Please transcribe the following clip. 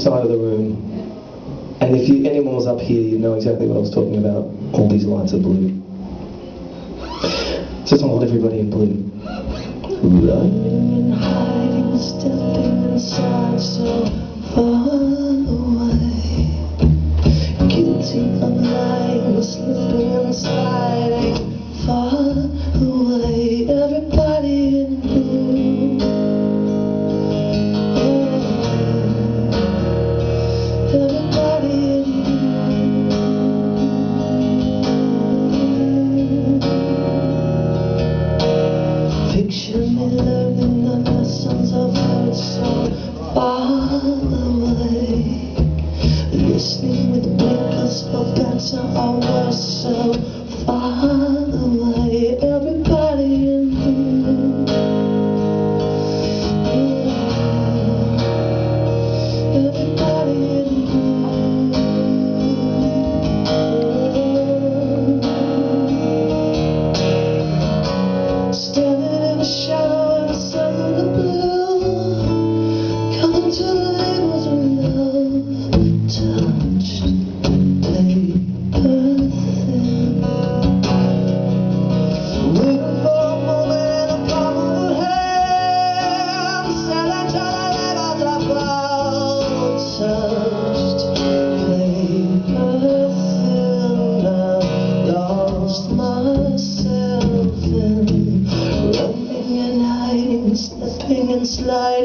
side of the room, and if anyone was up here, you'd know exactly what I was talking about. All these lights are blue. So it's not everybody in blue. Running and hiding, stepping inside so far away. Guilty of lying, slipping and sliding far away. Everybody in blue. Everybody in blue. Picture me learning the lessons I've heard so far away. Listening with blinkers for better or worse so far away. Everybody in blue. Everybody in blue. Standing in the shadow and sun in blue. Coming to the labels of love. Touched paper thin. Waiting for a moment in the palm of her hand. Standing to the labels of love. Touched paper thin. I lost myself in running and hiding, slipping and sliding.